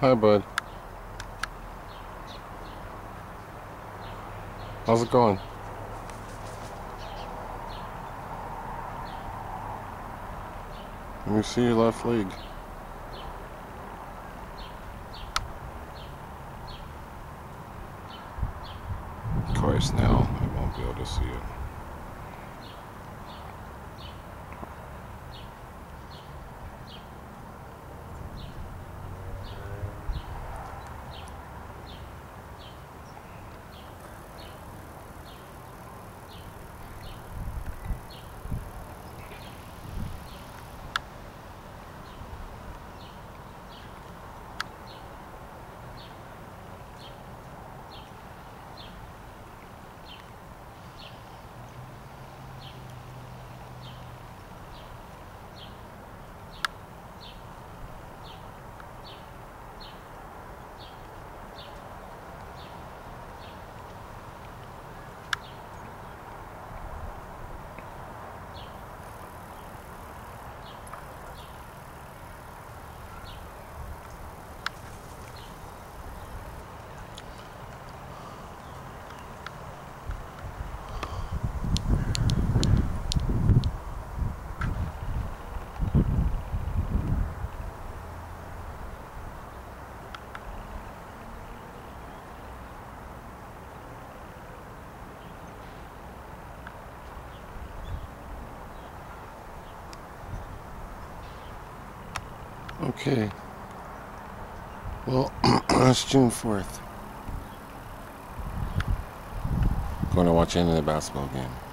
Hi, bud. How's it going? Let me see your left leg. Of course, now I won't be able to see it. Okay. Well, it's June 4th. Going to watch the end of the basketball game.